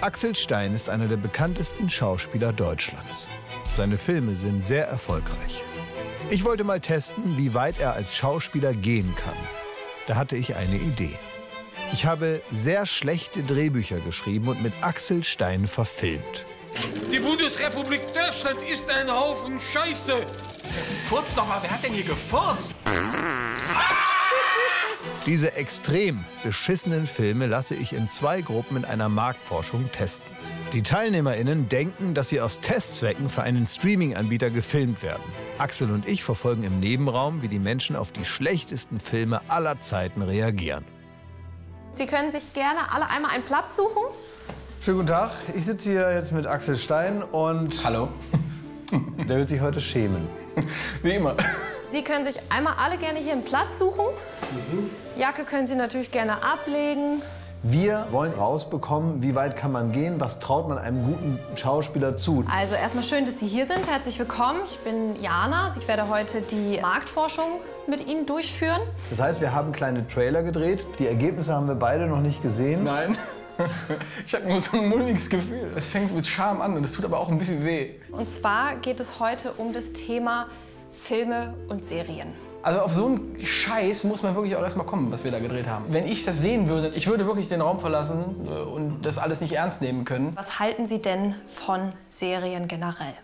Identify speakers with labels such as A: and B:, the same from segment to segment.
A: Axel Stein ist einer der bekanntesten Schauspieler Deutschlands. Seine Filme sind sehr erfolgreich. Ich wollte mal testen, wie weit er als Schauspieler gehen kann. Da hatte ich eine Idee. Ich habe sehr schlechte Drehbücher geschrieben und mit Axel Stein verfilmt.
B: Die Bundesrepublik Deutschland ist ein Haufen Scheiße.
C: Furz doch mal, wer hat denn hier gefurzt?
A: Diese extrem beschissenen Filme lasse ich in 2 Gruppen in einer Marktforschung testen. Die TeilnehmerInnen denken, dass sie aus Testzwecken für einen Streaming-Anbieter gefilmt werden. Axel und ich verfolgen im Nebenraum, wie die Menschen auf die schlechtesten Filme aller Zeiten reagieren.
D: Sie können sich gerne alle einmal einen Platz suchen.
E: Schönen guten Tag. Ich sitze hier jetzt mit Axel Stein und...
C: Hallo.
E: Der wird sich heute schämen.
C: Wie immer.
D: Sie können sich einmal alle gerne hier einen Platz suchen. Jacke können Sie natürlich gerne ablegen.
E: Wir wollen rausbekommen, wie weit kann man gehen, was traut man einem guten Schauspieler zu.
D: Also erstmal schön, dass Sie hier sind. Herzlich willkommen. Ich bin Jana. Ich werde heute die Marktforschung mit Ihnen durchführen.
E: Das heißt, wir haben kleine Trailer gedreht. Die Ergebnisse haben wir beide noch nicht gesehen.
C: Nein. Ich habe nur so ein mulmiges Gefühl. Es fängt mit Charme an und es tut aber auch ein bisschen weh.
D: Und zwar geht es heute um das Thema Filme und Serien.
C: Also auf so einen Scheiß muss man wirklich auch erst mal kommen, was wir da gedreht haben. Wenn ich das sehen würde, ich würde wirklich den Raum verlassen und das alles nicht ernst nehmen können.
D: Was halten Sie denn von Serien generell?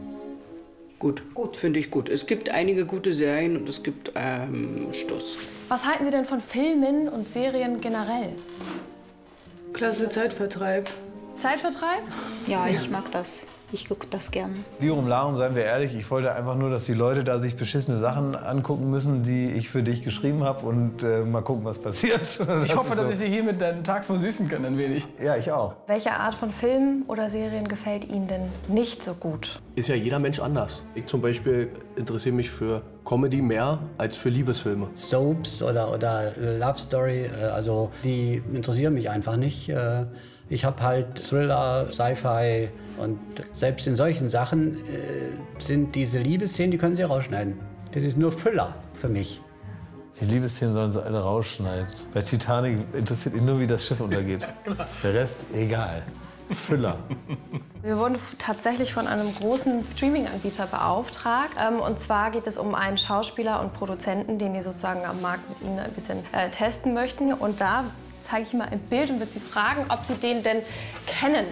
F: Gut, finde ich gut. Es gibt einige gute Serien und es gibt Stuss.
D: Was halten Sie denn von Filmen und Serien generell?
F: Klasse Zeitvertreib.
D: Zeitvertreib?
G: Ja, ich mag das. Ich gucke das gern.
E: Lirum Larum, seien wir ehrlich, ich wollte einfach nur, dass die Leute da sich beschissene Sachen angucken müssen, die ich für dich geschrieben habe und mal gucken, was passiert.
C: Ich hoffe, dass ich dir hiermit deinen Tag versüßen kann ein wenig.
E: Ja, ich auch.
D: Welche Art von Filmen oder Serien gefällt Ihnen denn nicht so gut?
H: Ist ja jeder Mensch anders. Ich zum Beispiel interessiere mich für Comedy mehr als für Liebesfilme.
I: Soaps oder Love Story, also die interessieren mich einfach nicht. Ich habe halt Thriller, Sci-Fi und selbst in solchen Sachen sind diese Liebesszenen, die können Sie rausschneiden. Das ist nur Füller für mich.
E: Die Liebesszenen sollen sie alle rausschneiden. Bei Titanic interessiert ihn nur, wie das Schiff untergeht. Der Rest, egal. Füller.
D: Wir wurden tatsächlich von einem großen Streaming-Anbieter beauftragt. Und zwar geht es um einen Schauspieler und Produzenten, den die sozusagen am Markt mit Ihnen ein bisschen testen möchten. Und da zeige ich Ihnen mal ein Bild und würde Sie fragen, ob Sie den denn kennen.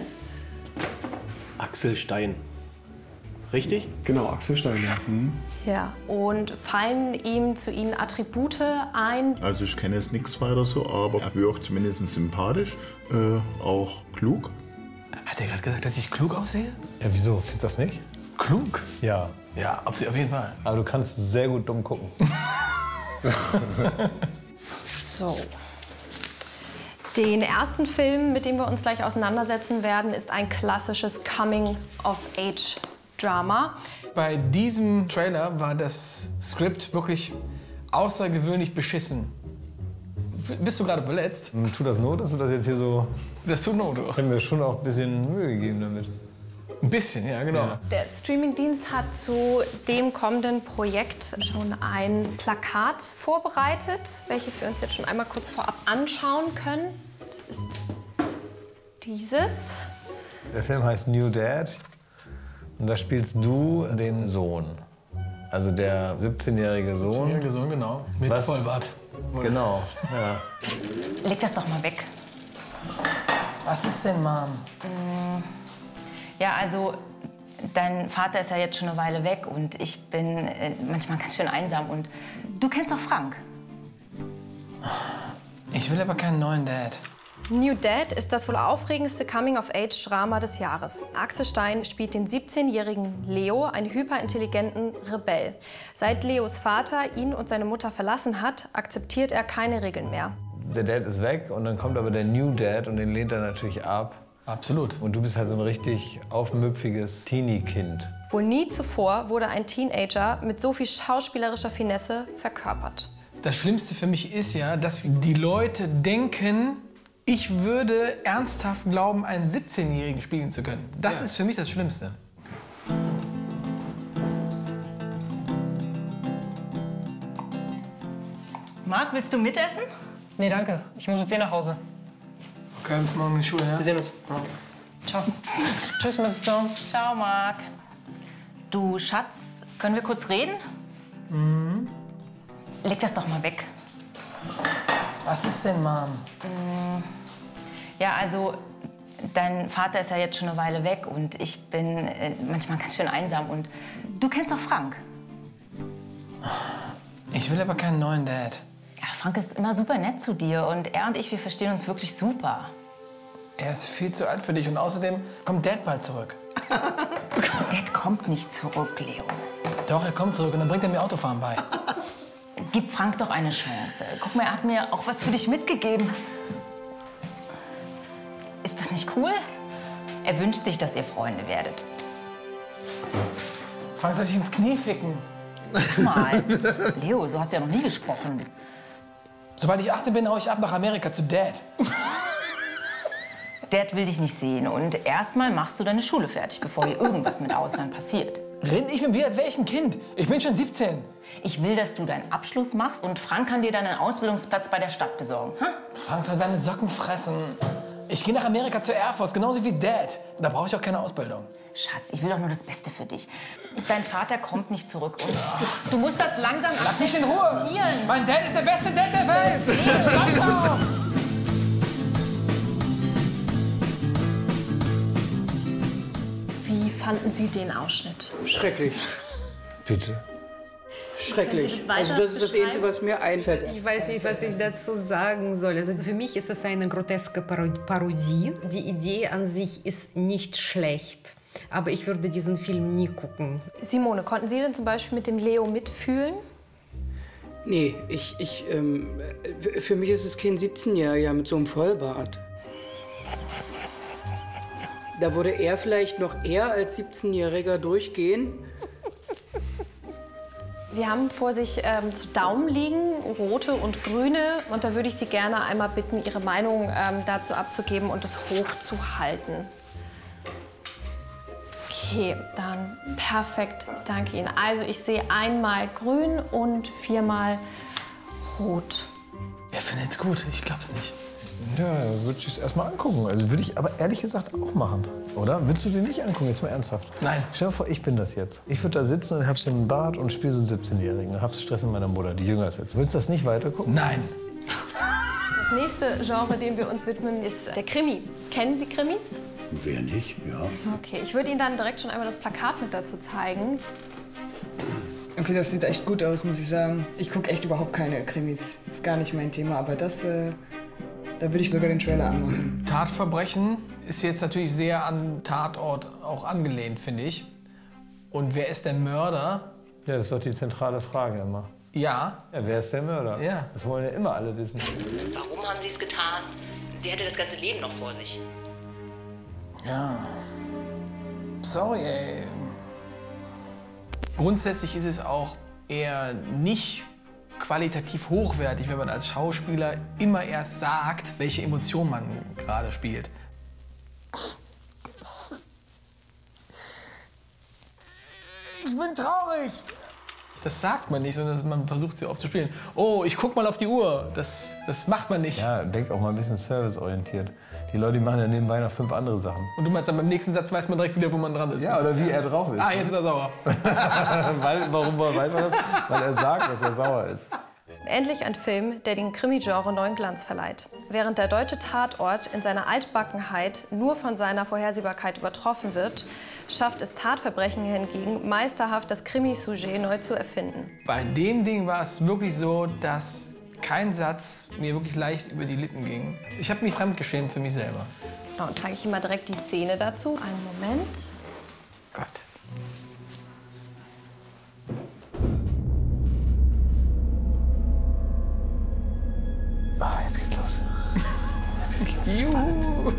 H: Axel Stein. Richtig?
J: Genau, Axel Stein, ja.
D: Ja. Und fallen ihm zu Ihnen Attribute ein?
J: Also ich kenne jetzt nichts weiter so, aber er wirkt zumindest sympathisch, auch klug.
C: Hat er gerade gesagt, dass ich klug aussehe?
E: Ja, wieso? Findest du das nicht?
C: Klug?
E: Ja.
C: Ja, auf jeden Fall.
E: Aber du kannst sehr gut dumm gucken.
D: So. Den ersten Film, mit dem wir uns gleich auseinandersetzen werden, ist ein klassisches Coming-of-Age-Drama.
C: Bei diesem Trailer war das Skript wirklich außergewöhnlich beschissen. Bist du gerade verletzt?
E: Tut das Not, dass du das jetzt hier so...
C: Das tut Not.
E: Ich habe mir schon auch ein bisschen Mühe gegeben damit.
C: Ein bisschen, ja, genau. Ja.
D: Der Streamingdienst hat zu dem kommenden Projekt schon ein Plakat vorbereitet, welches wir uns jetzt schon einmal kurz vorab anschauen können. Das ist dieses.
E: Der Film heißt New Dad und da spielst du den Sohn. Also der 17-jährige Sohn.
C: 17-jährige Sohn, genau. Mit Vollbart.
E: Genau, ja.
G: Leg das doch mal weg.
C: Was ist denn, Mom?
G: Ja, also dein Vater ist ja jetzt schon eine Weile weg und ich bin manchmal ganz schön einsam. Und du kennst doch Frank.
C: Ich will aber keinen neuen Dad.
D: New Dad ist das wohl aufregendste Coming-of-Age-Drama des Jahres. Axel Stein spielt den 17-jährigen Leo, einen hyperintelligenten Rebell. Seit Leos Vater ihn und seine Mutter verlassen hat, akzeptiert er keine Regeln mehr.
E: Der Dad ist weg und dann kommt aber der New Dad und den lehnt er natürlich ab.
C: Absolut.
E: Und du bist halt so ein richtig aufmüpfiges Teenie-Kind.
D: Wohl nie zuvor wurde ein Teenager mit so viel schauspielerischer Finesse verkörpert.
C: Das Schlimmste für mich ist ja, dass die Leute denken, ich würde ernsthaft glauben, einen 17-Jährigen spielen zu können. Das ist für mich das Schlimmste.
G: Marc, willst du mitessen?
K: Nee, danke. Ich muss jetzt nach Hause.
C: Okay, bis morgen in die Schule, ja?
K: Wir sehen uns.
G: Ciao. Tschüss, Mr. Ciao, Marc. Du, Schatz, können wir kurz reden?
C: Mhm.
G: Leg das doch mal weg.
C: Was ist denn, Mom?
G: Ja, also, dein Vater ist ja jetzt schon eine Weile weg und ich bin manchmal ganz schön einsam. Und du kennst doch Frank.
C: Ich will aber keinen neuen Dad.
G: Ja, Frank ist immer super nett zu dir und er und ich, wir verstehen uns wirklich super.
C: Er ist viel zu alt für dich und außerdem kommt Dad bald zurück.
G: Dad kommt nicht zurück, Leo.
C: Doch, er kommt zurück und dann bringt er mir Autofahren bei.
G: Gib Frank doch eine Chance. Guck mal, er hat mir auch was für dich mitgegeben. Ist das nicht cool? Er wünscht sich, dass ihr Freunde werdet.
C: Frank soll sich ins Knie ficken.
G: Guck mal, Leo, so hast du ja noch nie gesprochen.
C: Sobald ich 18 bin, hau ich ab nach Amerika zu Dad.
G: Dad will dich nicht sehen und erstmal machst du deine Schule fertig, bevor hier irgendwas mit Ausland passiert.
C: Red nicht mit mir, als wäre ich ein Kind. Ich bin schon 17.
G: Ich will, dass du deinen Abschluss machst und Frank kann dir dann einen Ausbildungsplatz bei der Stadt besorgen. Ha?
C: Frank soll seine Socken fressen. Ich gehe nach Amerika zur Air Force, genauso wie Dad. Da brauche ich auch keine Ausbildung.
G: Schatz, ich will doch nur das Beste für dich. Dein Vater kommt nicht zurück und du musst das langsam
C: Lass mich in Ruhe.
G: akzeptieren.
C: Mein Dad ist der beste Dad der Welt.
D: Wie fanden Sie den Ausschnitt?
F: Schrecklich.
E: Bitte?
F: Schrecklich.
D: das
F: Also das ist das Einzige, was mir einfällt.
K: Ich weiß nicht, was ich dazu sagen soll. Also für mich ist es eine groteske Parodie. Die Idee an sich ist nicht schlecht. Aber ich würde diesen Film nie gucken.
D: Simone, konnten Sie denn zum Beispiel mit dem Leo mitfühlen?
F: Nee, für mich ist es kein 17-Jähriger mit so einem Vollbart. Da würde er vielleicht noch eher als 17-Jähriger durchgehen.
D: Sie haben vor sich zu Daumen liegen, rote und grüne. Und da würde ich Sie gerne einmal bitten, Ihre Meinung dazu abzugeben und es hochzuhalten. Okay, dann perfekt, danke Ihnen. Also ich sehe einmal grün und viermal rot.
C: Er findet es gut, ich glaub's nicht.
E: Ja, würde ich es erstmal angucken. Also würde ich aber ehrlich gesagt auch machen, oder? Willst du den nicht angucken, jetzt mal ernsthaft?
C: Nein.
E: Stell dir vor, ich bin das jetzt. Ich würde da sitzen und hab so einen Bart und spiele so einen 17-Jährigen. Und hab Stress mit meiner Mutter, die jünger ist jetzt. Willst du das nicht weitergucken?
C: Nein.
D: Das nächste Genre, dem wir uns widmen, ist der Krimi. Kennen Sie Krimis?
J: Wer nicht, ja.
D: Okay, ich würde Ihnen dann direkt schon einmal das Plakat mit dazu zeigen.
L: Okay, das sieht echt gut aus, muss ich sagen. Ich gucke echt überhaupt keine Krimis. Ist gar nicht mein Thema, aber das, da würde ich sogar den Trailer anmachen.
C: Tatverbrechen ist jetzt natürlich sehr an Tatort auch angelehnt, finde ich. Und wer ist der Mörder?
E: Ja, das ist doch die zentrale Frage immer.
C: Ja.
E: Ja, wer ist der Mörder?
C: Ja.
E: Das wollen ja immer alle wissen.
G: Warum haben Sie es getan? Sie hatte das ganze Leben noch vor sich.
C: Ja. Sorry, ey. Grundsätzlich ist es auch eher nicht qualitativ hochwertig, wenn man als Schauspieler immer erst sagt, welche Emotion man gerade spielt. Ich bin traurig. Das sagt man nicht, sondern man versucht sie oft zu spielen. Oh, ich guck mal auf die Uhr. Das macht man nicht.
E: Ja, denk auch mal ein bisschen serviceorientiert. Die Leute die machen ja nebenbei noch 5 andere Sachen.
C: Und du meinst, dann beim nächsten Satz weiß man direkt wieder, wo man dran ist.
E: Ja, oder wie er drauf ist.
C: Ah, jetzt ist er sauer.
E: Warum weiß man das? Weil er sagt, dass er sauer ist.
D: Endlich ein Film, der dem Krimi-Genre neuen Glanz verleiht. Während der deutsche Tatort in seiner Altbackenheit nur von seiner Vorhersehbarkeit übertroffen wird, schafft es Tatverbrechen hingegen meisterhaft, das Krimi-Sujet neu zu erfinden.
C: Bei dem Ding war es wirklich so, dass kein Satz mir wirklich leicht über die Lippen ging. Ich habe mich fremdgeschämt für mich selber.
D: Genau, und zeige ich Ihnen mal direkt die Szene dazu. Einen Moment.
C: Gott.
E: Ah, jetzt geht's los.
C: Juhu.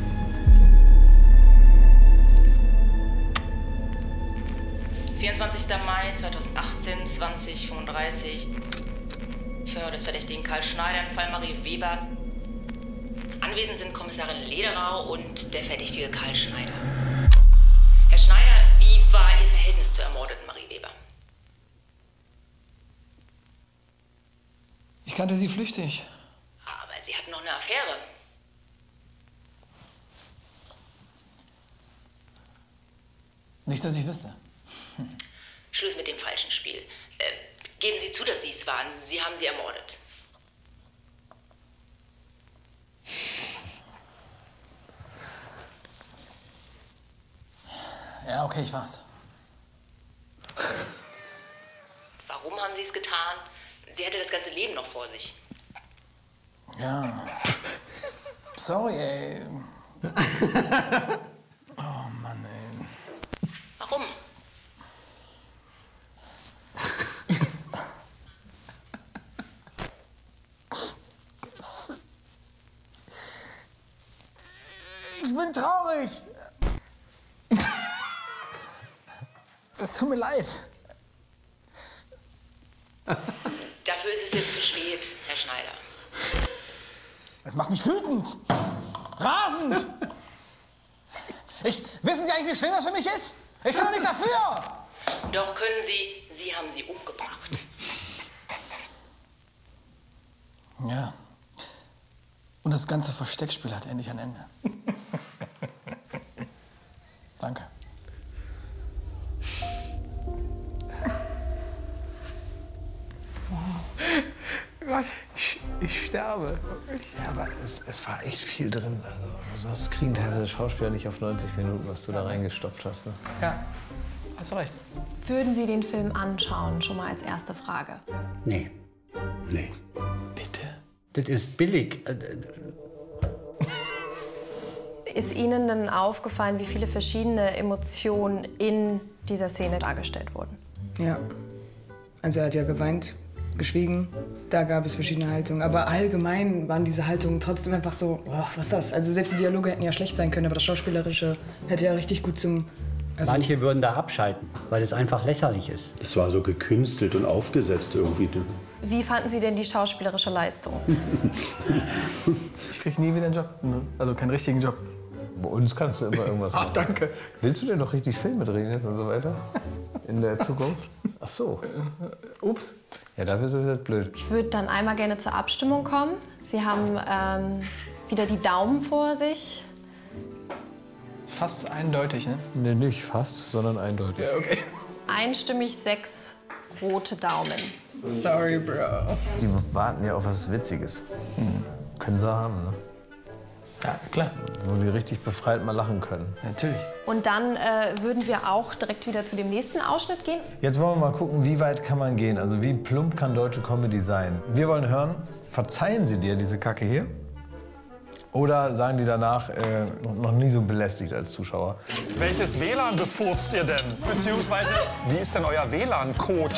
G: Mai 2018, 20:35. Verhör des Verdächtigen Karl Schneider im Fall Marie Weber. Anwesend sind Kommissarin Lederau und der Verdächtige Karl Schneider. Herr Schneider, wie war Ihr Verhältnis zur ermordeten Marie Weber?
C: Ich kannte sie flüchtig.
G: Aber Sie hatten noch eine Affäre.
C: Nicht, dass ich wüsste.
G: Schluss mit dem falschen Spiel. Geben Sie zu, dass Sie es waren. Sie haben sie ermordet.
C: Ja, okay, ich war's.
G: Warum haben Sie es getan? Sie hätte das ganze Leben noch vor sich.
C: Ja. Sorry, ey. Oh Mann, ey.
G: Warum?
C: Ich bin traurig. Es tut mir leid.
G: Dafür ist es jetzt zu spät, Herr Schneider.
C: Das macht mich wütend. Rasend. Wissen Sie eigentlich, wie schlimm das für mich ist? Ich kann doch nichts dafür.
G: Doch können Sie. Sie haben sie umgebracht.
C: Ja. Und das ganze Versteckspiel hat endlich ein Ende. Danke. Gott, ich sterbe.
E: Ja, aber es war echt viel drin. Also das kriegen teilweise Schauspieler nicht auf 90 Minuten, was du da reingestopft hast. Ne?
C: Ja, hast du recht.
D: Würden Sie den Film anschauen, schon mal als erste Frage?
I: Nee.
J: Nee.
C: Bitte?
I: Das ist billig.
D: Ist Ihnen denn aufgefallen, wie viele verschiedene Emotionen in dieser Szene dargestellt wurden?
L: Ja. Also er hat ja geweint, geschwiegen. Da gab es verschiedene Haltungen. Aber allgemein waren diese Haltungen trotzdem einfach so, oh, was ist das? Also selbst die Dialoge hätten ja schlecht sein können, aber das Schauspielerische hätte ja richtig gut zum... Also
I: Manche würden da abschalten, weil es einfach lächerlich ist.
J: Das war so gekünstelt und aufgesetzt irgendwie.
D: Wie fanden Sie denn die schauspielerische Leistung?
C: Ich krieg nie wieder einen Job, ne? Also keinen richtigen Job.
E: Bei uns kannst du immer irgendwas machen.
C: Ach, danke.
E: Willst du denn noch richtig Filme drehen jetzt und so weiter? In der Zukunft? Ach so.
C: Ups.
E: Ja, dafür ist es jetzt blöd.
D: Ich würde dann einmal gerne zur Abstimmung kommen. Sie haben wieder die Daumen vor sich.
C: Fast eindeutig, ne?
E: Nee, nicht fast, sondern eindeutig.
C: Ja, okay.
D: Einstimmig 6 rote Daumen.
L: Sorry, Bro.
E: Die warten ja auf was Witziges. Können sie haben, ne?
C: Ja, klar.
E: Wo die richtig befreit mal lachen können.
C: Natürlich.
D: Und dann würden wir auch direkt wieder zu dem nächsten Ausschnitt gehen.
E: Jetzt wollen wir mal gucken, wie weit kann man gehen? Also wie plump kann deutsche Comedy sein? Wir wollen hören, verzeihen sie dir diese Kacke hier? Oder sagen die danach, noch nie so belästigt als Zuschauer?
M: Welches WLAN befurzt ihr denn? Beziehungsweise, wie ist denn euer WLAN-Code?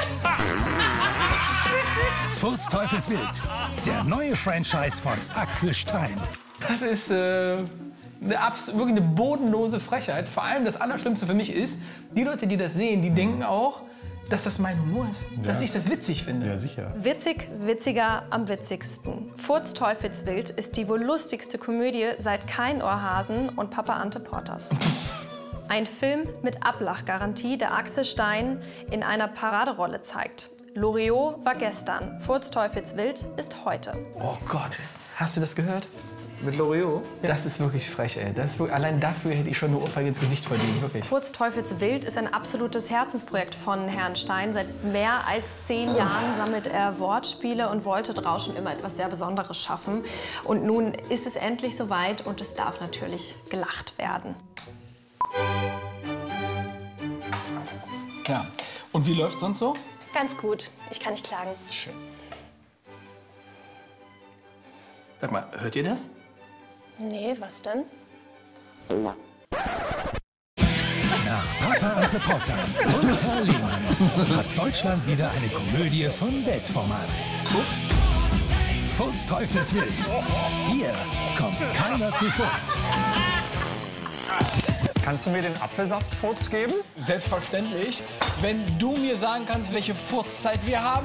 N: Furzteufelswild, der neue Franchise von Axel Stein.
C: Das ist wirklich eine bodenlose Frechheit. Vor allem das Allerschlimmste für mich ist, die Leute, die das sehen, die denken auch, dass das mein Humor ist. Ja. Dass ich das witzig finde.
E: Ja, sicher.
D: Witzig, witziger, am witzigsten. Furzteufelswild ist die wohl lustigste Komödie seit Kein Ohrhasen und Papa Ante Porters. Ein Film mit Ablachgarantie, der Axel Stein in einer Paraderolle zeigt. Loriot war gestern, Furzteufelswild ist heute.
C: Oh Gott, hast du das gehört?
E: Mit Loriot?
C: Das ist wirklich frech, ey. Das ist wirklich, allein dafür hätte ich schon eine Ohrfeige ins Gesicht verdient, wirklich.
D: Furzteufelswild ist ein absolutes Herzensprojekt von Herrn Stein. Seit mehr als 10 Jahren sammelt er Wortspiele und wollte daraus schon immer etwas sehr Besonderes schaffen. Und nun ist es endlich soweit und es darf natürlich gelacht werden.
C: Ja. Und wie läuft's sonst so?
D: Ganz gut. Ich kann nicht klagen.
C: Schön. Sag mal, hört ihr das?
D: Nee, was denn?
N: Nach Papa Ante Porters und Herr Lehmann hat Deutschland wieder eine Komödie von Weltformat. Furzteufelswild. Hier kommt keiner zu Furz.
M: Kannst du mir den Apfelsaftfurz geben?
C: Selbstverständlich. Wenn du mir sagen kannst, welche Furzzeit wir haben.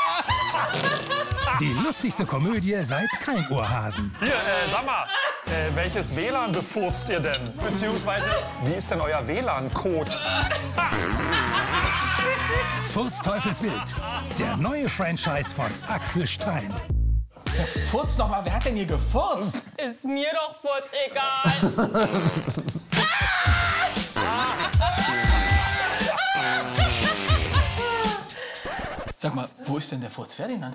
N: Die lustigste Komödie seit Kein Ohrhasen.
M: Hier, sag mal, welches WLAN befurzt ihr denn? Beziehungsweise, wie ist denn euer WLAN-Code?
N: Furzteufelswild, der neue Franchise von Axel Stein.
C: Verfurzt noch mal, wer hat denn hier gefurzt?
O: Ist mir doch furzegal.
C: Sag mal, wo ist denn der Furz Ferdinand?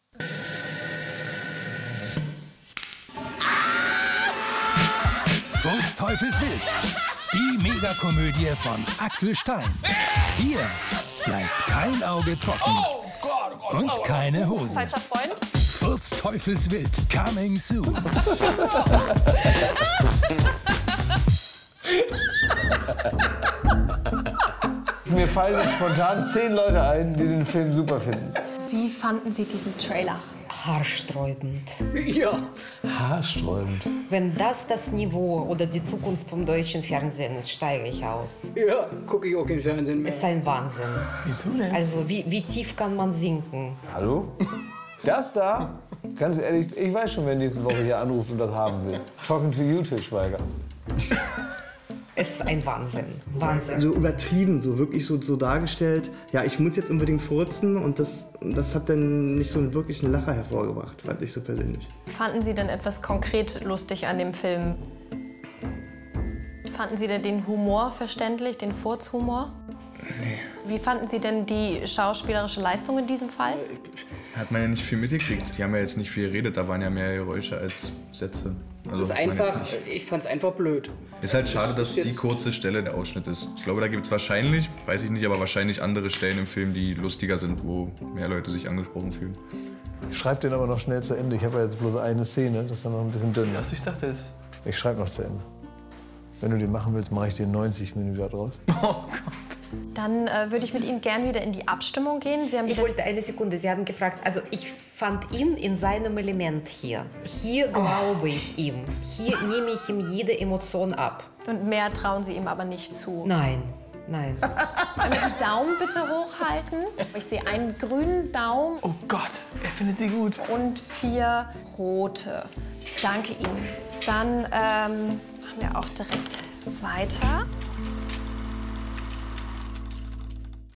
N: Furz Teufelswild. Die Megakomödie von Axel Stein. Hier bleibt kein Auge trocken. Und keine Hose.
D: Falscher Freund.
N: Furz Teufelswild. Coming soon.
E: Mir fallen jetzt spontan 10 Leute ein, die den Film super finden.
D: Wie fanden Sie diesen Trailer?
K: Haarsträubend.
F: Ja.
E: Haarsträubend.
K: Wenn das Niveau oder die Zukunft vom deutschen Fernsehen ist, steige ich aus.
F: Ja, gucke ich auch kein Fernsehen mehr.
K: Ist ein Wahnsinn.
C: Wieso denn?
K: Also, wie tief kann man sinken?
E: Hallo? Das da? Ganz ehrlich, ich weiß schon, wer nächste Woche hier anruft und das haben will. Talking to you, Til Schweiger.
K: Es ist ein Wahnsinn. Wahnsinn.
O: So übertrieben, so wirklich so dargestellt. Ja, ich muss jetzt unbedingt furzen und das hat dann nicht so einen wirklichen Lacher hervorgebracht, fand ich so persönlich.
D: Fanden Sie denn etwas konkret lustig an dem Film? Fanden Sie denn den Humor verständlich, den Furzhumor?
P: Nee.
D: Wie fanden Sie denn die schauspielerische Leistung in diesem Fall?
P: Hat man ja nicht viel mitgekriegt. Die haben ja jetzt nicht viel geredet, da waren ja mehr Geräusche als Sätze. Also,
F: Das ist einfach, ich fand's einfach blöd.
P: Ist halt schade, dass die kurze Stelle der Ausschnitt ist. Ich glaube, da gibt es wahrscheinlich, weiß ich nicht, aber wahrscheinlich andere Stellen im Film, die lustiger sind, wo mehr Leute sich angesprochen fühlen.
E: Ich schreibe den aber noch schnell zu Ende. Ich habe ja jetzt bloß eine Szene, das ist dann noch ein bisschen dünn.
C: Also ich dachte es.
E: Ich schreibe noch zu Ende. Wenn du den machen willst, mache ich dir 90 Minuten draus.
D: Dann würde ich mit Ihnen gern wieder in die Abstimmung gehen. Sie haben
K: Ich wollte eine Sekunde, Sie haben gefragt, also ich fand ihn in seinem Element hier. Hier glaube ich ihm. Hier nehme ich ihm jede Emotion ab.
D: Und mehr trauen Sie ihm aber nicht zu.
K: Nein, nein.
D: Können wir die Daumen bitte hochhalten? Ich sehe einen grünen Daumen.
C: Oh Gott, er findet sie gut.
D: Und 4 rote. Danke Ihnen. Dann machen wir auch direkt weiter.